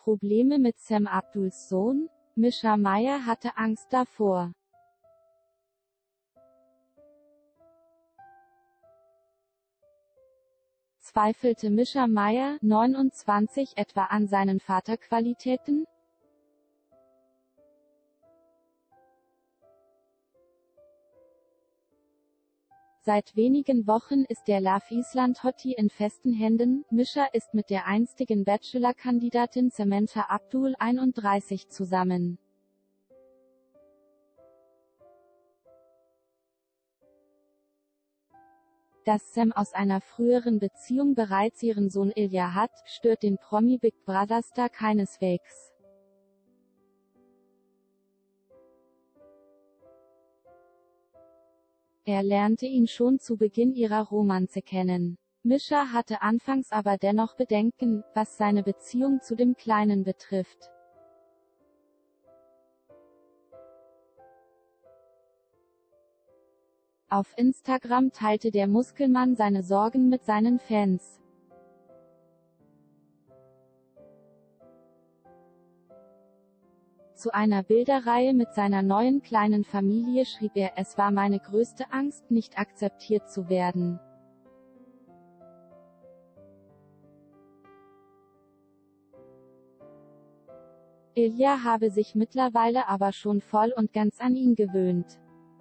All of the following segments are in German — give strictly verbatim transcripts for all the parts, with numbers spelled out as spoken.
Probleme mit Sam Abduls Sohn? Mischa Meyer hatte Angst davor. Zweifelte Mischa Meyer, neunundzwanzig, etwa an seinen Vaterqualitäten? Seit wenigen Wochen ist der Love Island Hottie in festen Händen. Mischa ist mit der einstigen Bachelor-Kandidatin Samantha Abdul, einunddreißig, zusammen. Dass Sam aus einer früheren Beziehung bereits ihren Sohn Ilja hat, stört den Promi-Big Brother-Star keineswegs. Er lernte ihn schon zu Beginn ihrer Romanze kennen. Mischa hatte anfangs aber dennoch Bedenken, was seine Beziehung zu dem Kleinen betrifft. Auf Instagram teilte der Muskelmann seine Sorgen mit seinen Fans. Zu einer Bilderreihe mit seiner neuen kleinen Familie schrieb er: Es war meine größte Angst, nicht akzeptiert zu werden. Ilja habe sich mittlerweile aber schon voll und ganz an ihn gewöhnt.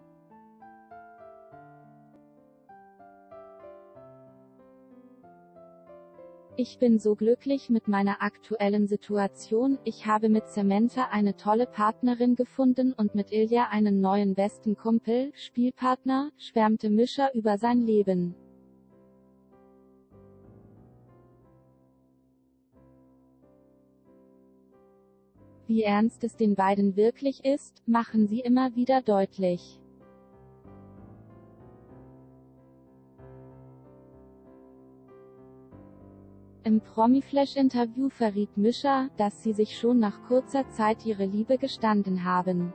Ich bin so glücklich mit meiner aktuellen Situation, ich habe mit Samantha eine tolle Partnerin gefunden und mit Ilja einen neuen besten Kumpel, Spielpartner, schwärmte Mischa über sein Leben. Wie ernst es den beiden wirklich ist, machen sie immer wieder deutlich. Im Promiflash-Interview verriet Mischa, dass sie sich schon nach kurzer Zeit ihre Liebe gestanden haben.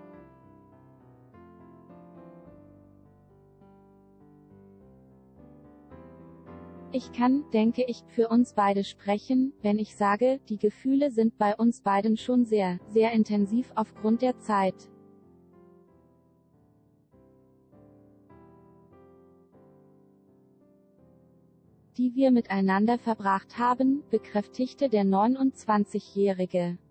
Ich kann, denke ich, für uns beide sprechen, wenn ich sage, die Gefühle sind bei uns beiden schon sehr, sehr intensiv aufgrund der Zeit, die wir miteinander verbracht haben, bekräftigte der neunundzwanzigjährige.